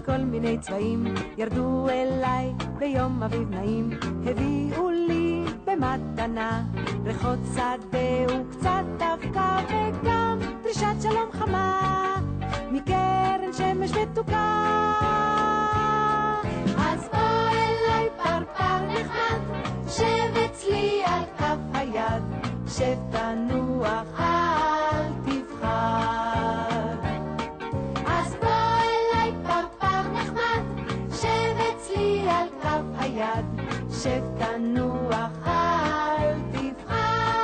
כל מיני צבעים, ירדו אליי ביום אביב נעים, הביאו לי במתנה ריחות שדה וקצת אבקה, וגם דרישת שלום חמה מקרן שמש מתוקה. אז בוא אליי פרפר נחמד, שב אצלי על כף היד, שב תנוח אל תפחד. אז בוא אליי פרפר נחמד, שב אצלי על כף היד, שב תנוח אל תפחד.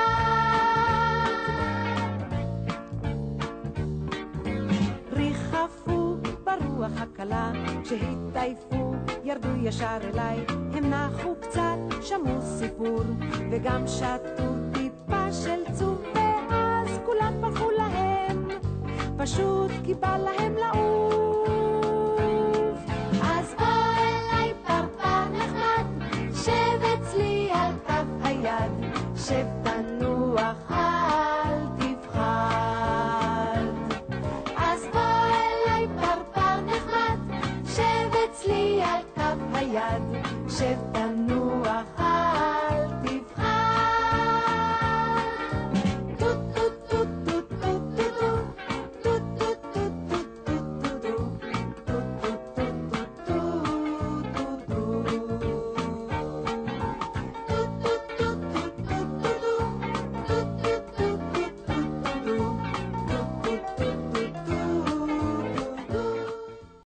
ריחפו ברוח הקלה, כשהתעייפו ירדו ישר אליי, הם נחו קצת, שמעו סיפור וגם שתו טיפה של צוף, ואז כולם ברחו להם, פשוט כי בא להם לעוף. אז בוא אליי פרפר נחמד, שב אצלי על כף היד, שב תנוח אל תפחד. אז בוא אליי פרפר נחמד, שב אצלי על כף היד, שב תנוח